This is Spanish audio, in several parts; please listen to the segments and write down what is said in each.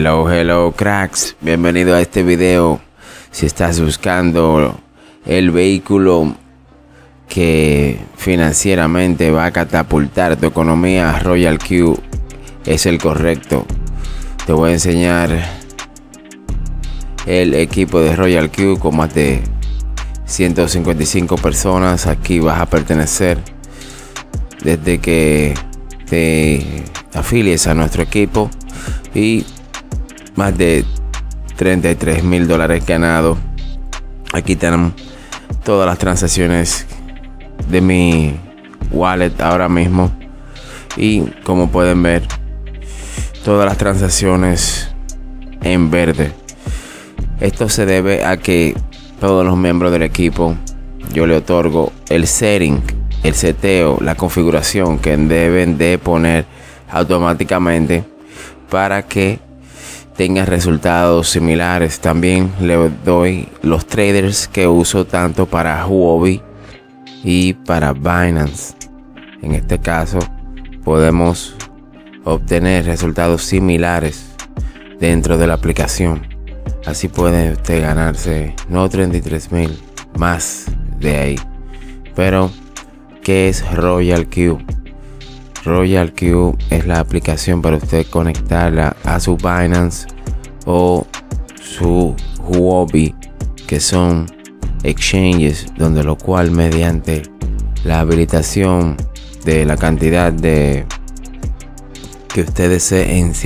Hello cracks, bienvenido a este video. Si estás buscando el vehículo que financieramente va a catapultar tu economía, Royal Q es el correcto. Te voy a enseñar el equipo de Royal Q con más de 155 personas. Aquí vas a pertenecer desde que te afilies a nuestro equipo y más de $33,000 ganados. Aquí tenemos todas las transacciones de mi wallet ahora mismo, y como pueden ver, todas las transacciones en verde. Esto se debe a que todos los miembros del equipo yo le otorgo el setting, el seteo, la configuración que deben de poner automáticamente para que tengan resultados similares. También le doy los traders que uso tanto para Huobi y para Binance. En este caso podemos obtener resultados similares dentro de la aplicación. Así puede usted ganarse no 33,000, más de ahí. Pero ¿qué es Royal Q? Royal Q es la aplicación para usted conectarla a su Binance o su Huobi, que son exchanges, donde lo cual mediante la habilitación de la cantidad de que usted desee en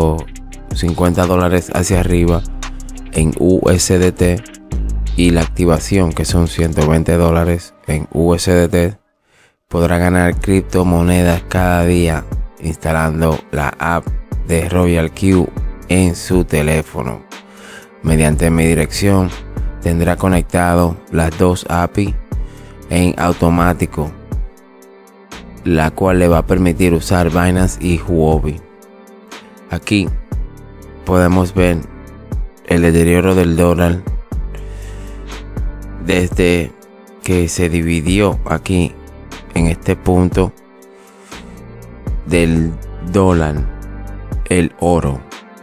$150 hacia arriba en USDT, y la activación que son $120 en USDT, podrá ganar criptomonedas cada día instalando la app de Royal Q en su teléfono. Mediante mi dirección tendrá conectado las dos API en automático, la cual le va a permitir usar Binance y Huobi. Aquí podemos ver el deterioro del dólar desde que se dividió aquí en este punto del dólar. El oro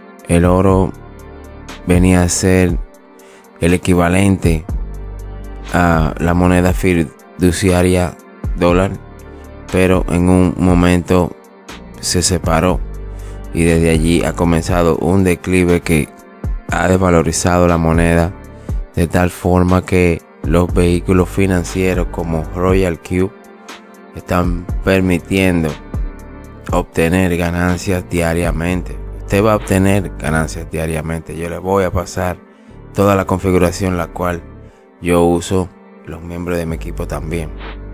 venía a ser el equivalente a la moneda fiduciaria dólar, pero en un momento se separó y desde allí ha comenzado un declive que ha desvalorizado la moneda, de tal forma que los vehículos financieros como Royal Q están permitiendo obtener ganancias diariamente. Usted va a obtener ganancias diariamente. Yo le voy a pasar toda la configuración la cual yo uso, los miembros de mi equipo también.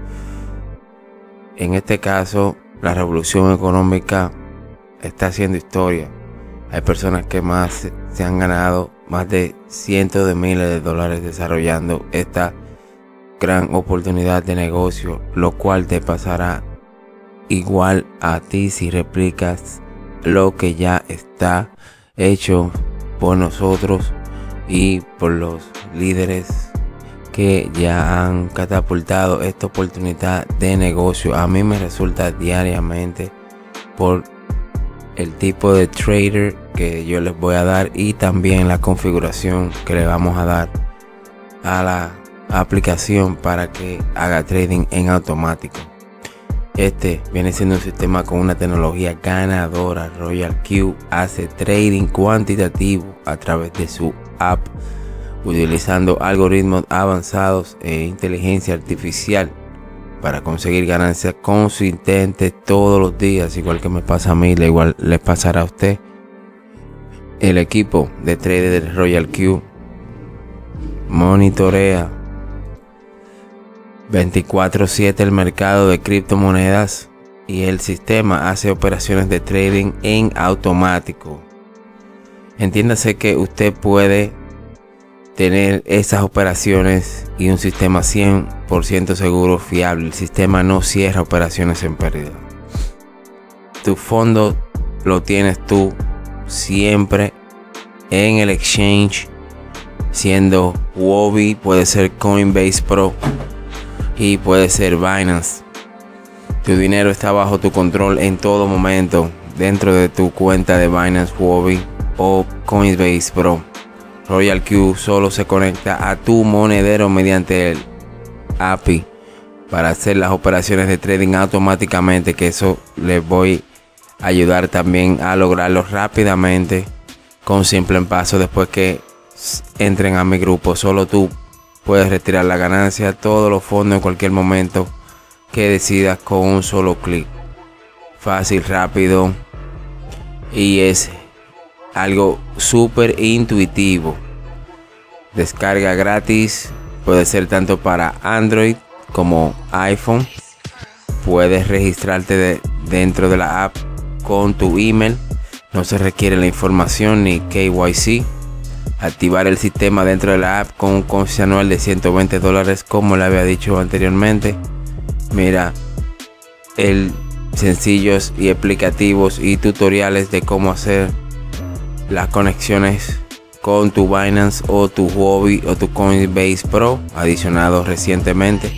En este caso, la revolución económica está haciendo historia. Hay personas que se han ganado más de cientos de miles de dólares desarrollando esta gran oportunidad de negocio, lo cual te pasará igual a ti si replicas lo que ya está hecho por nosotros y por los líderes que ya han catapultado esta oportunidad de negocio. A mí me resulta diariamente por el tipo de trader que yo les voy a dar y también la configuración que le vamos a dar a la aplicación para que haga trading en automático. Este viene siendo un sistema con una tecnología ganadora. Royal Q hace trading cuantitativo a través de su app, utilizando algoritmos avanzados e inteligencia artificial para conseguir ganancias consistentes todos los días, igual que me pasa a mí, igual les pasará a usted. El equipo de traders de Royal Q monitorea 24/7 el mercado de criptomonedas y el sistema hace operaciones de trading en automático. Entiéndase que usted puede tener esas operaciones y un sistema 100% seguro, fiable. El sistema no cierra operaciones en pérdida. Tu fondo lo tienes tú siempre en el exchange, siendo Huobi, puede ser Coinbase Pro y puede ser Binance. Tu dinero está bajo tu control en todo momento dentro de tu cuenta de Binance, Huobi o Coinbase Pro. Royal Q solo se conecta a tu monedero mediante el API para hacer las operaciones de trading automáticamente, que eso les voy a ayudar también a lograrlo rápidamente con simple paso. Después que entren a mi grupo, solo tú puedes retirar la ganancia, todos los fondos en cualquier momento que decidas con un solo clic. Fácil, rápido y es algo súper intuitivo. Descarga gratis, puede ser tanto para Android como iPhone. Puedes registrarte dentro de la app con tu email, no se requiere la información ni KYC. Activar el sistema dentro de la app con un coste anual de $120, como le había dicho anteriormente. Mira sencillos y explicativos y tutoriales de cómo hacer las conexiones con tu Binance o tu Huobi o tu Coinbase Pro, adicionado recientemente.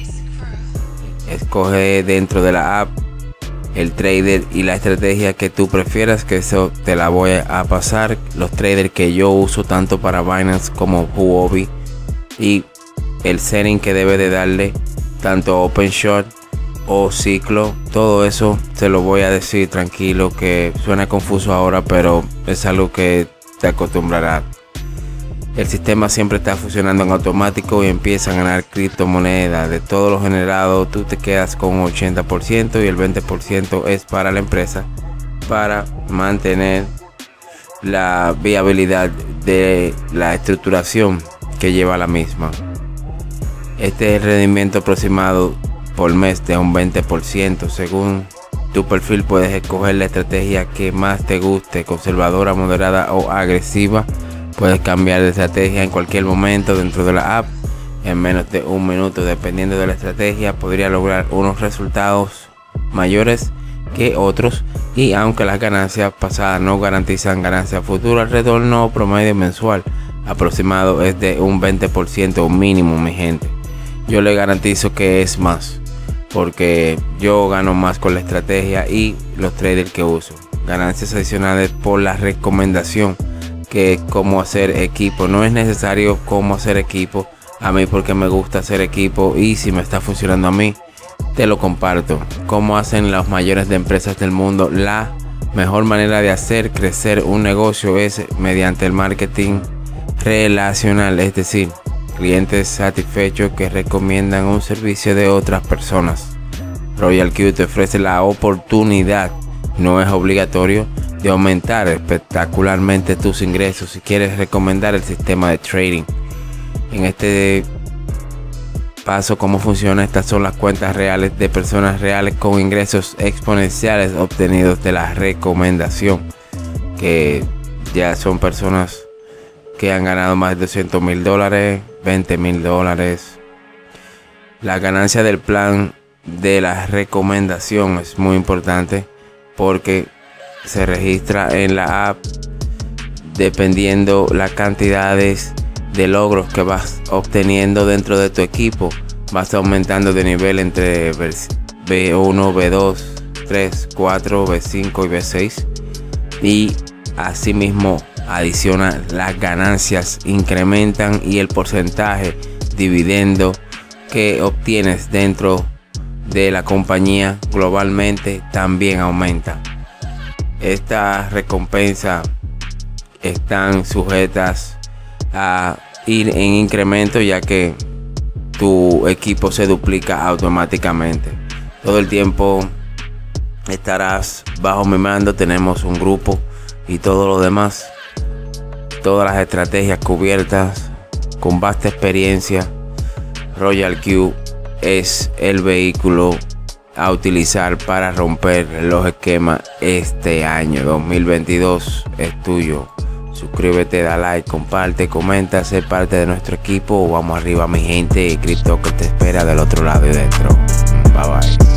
Escoge dentro de la app el trader y la estrategia que tú prefieras, que eso te la voy a pasar. Los traders que yo uso tanto para Binance como Huobi, y el setting que debe de darle tanto Open Short o ciclo, todo eso se lo voy a decir tranquilo, que suena confuso ahora, pero es algo que te acostumbrarás. El sistema siempre está funcionando en automático y empieza a ganar criptomonedas. De todo lo generado, tú te quedas con un 80% y el 20% es para la empresa, para mantener la viabilidad de la estructuración que lleva la misma. Este es el rendimiento aproximado por mes de un 20%. Según tu perfil puedes escoger la estrategia que más te guste, conservadora, moderada o agresiva. Puedes cambiar de estrategia en cualquier momento dentro de la app en menos de un minuto. Dependiendo de la estrategia, podría lograr unos resultados mayores que otros, y aunque las ganancias pasadas no garantizan ganancias futuras, el retorno promedio mensual aproximado es de un 20% mínimo, mi gente. Yo le garantizo que es más, porque yo gano más con la estrategia y los traders que uso. Ganancias adicionales por la recomendación, que cómo hacer equipo. No es necesario cómo hacer equipo a mí, porque me gusta hacer equipo y si me está funcionando a mí, te lo comparto. Cómo hacen las mayores de empresas del mundo. La mejor manera de hacer crecer un negocio es mediante el marketing relacional, es decir, clientes satisfechos que recomiendan un servicio de otras personas. Royal Q te ofrece la oportunidad, no es obligatorio, de aumentar espectacularmente tus ingresos si quieres recomendar el sistema de trading. En este paso, cómo funciona: estas son las cuentas reales de personas reales con ingresos exponenciales obtenidos de la recomendación, que ya son personas que han ganado más de $200,000, $20,000. La ganancia del plan de la recomendación es muy importante, porque se registra en la app dependiendo las cantidades de logros que vas obteniendo dentro de tu equipo. Vas aumentando de nivel entre B1, B2, 3, 4, B5 y B6, y asimismo adiciona las ganancias, incrementan, y el porcentaje dividendo que obtienes dentro de la compañía globalmente también aumenta. Estas recompensas están sujetas a ir en incremento, ya que tu equipo se duplica automáticamente. Todo el tiempo estarás bajo mi mando. Tenemos un grupo y todo lo demás, todas las estrategias cubiertas con vasta experiencia. Royal Q es el vehículo a utilizar para romper los esquemas este año 2022. Es tuyo. Suscríbete, da like, comparte, comenta, ser parte de nuestro equipo. Vamos arriba, mi gente. Crypto que te espera del otro lado y dentro. Bye bye.